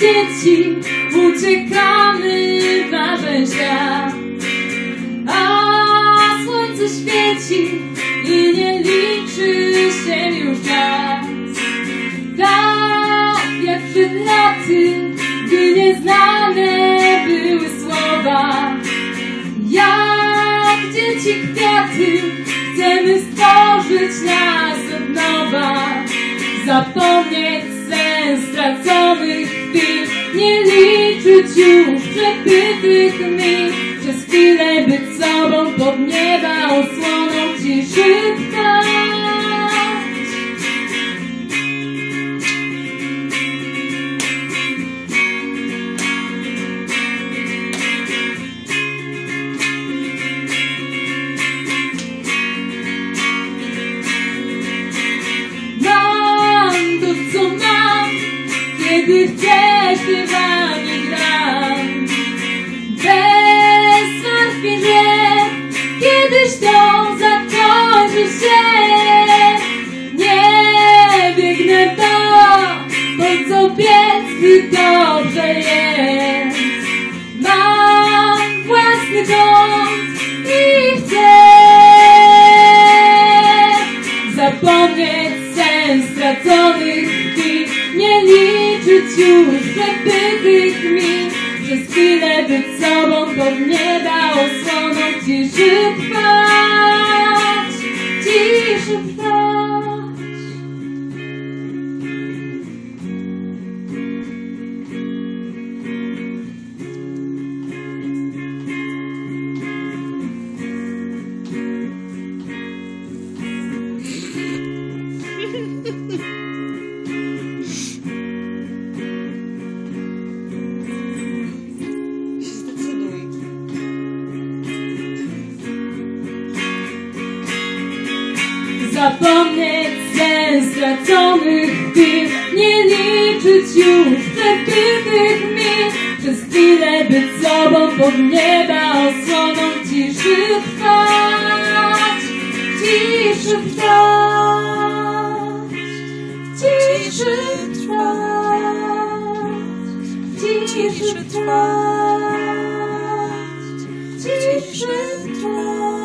dzieci uciekamy w marzeń świat, a słońce świeci i nie liczy się już czas. Tak jak przed laty, gdy nieznane były słowa, jak dzieci kwiaty chcemy stworzyć nas od nowa. Zapomnieć sens straconych chwil, nie liczyć już przebytych mi. Przez chwilę być sobą, pod nieba osłoną ciszy trwać. Kiedy chcę, śpiewam i gram, bez martwień, że kiedyś to zakończy się. Nie biegnę po co biec, gdy dobrze jest. Mam własny kąt i chcę zapomnieć sens straconych chwil, nie liczyć już przebytych mi. Przez chwilę być sobą, pod nieba osłoną ciszy trwać, ciszy trwać. Zapomnieć sens straconych chwil, nie liczyć już przebytych mi. Przez chwilę być sobą, pod nieba osłoną ciszy trwać, ciszy trwać, ciszy trwać, ciszy trwać, ciszy trwać.